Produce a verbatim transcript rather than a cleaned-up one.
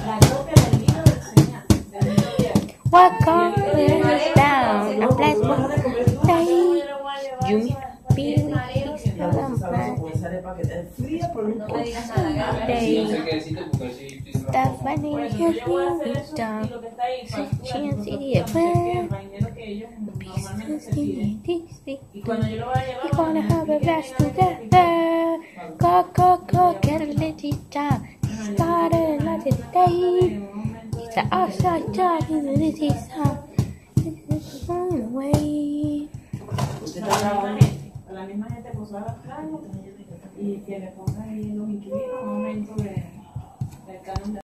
Welcome to LazyTown. I'm blessed with day. You may feel it. Stephanie, you feel it down. She and see it well. We're gonna have a blast together. Go, go, go, get a little down. Start another day. It's an outside job in the little town. This is the long way. La misma gente posó a los planos y que le ponga ahí los inquilinos un aumento de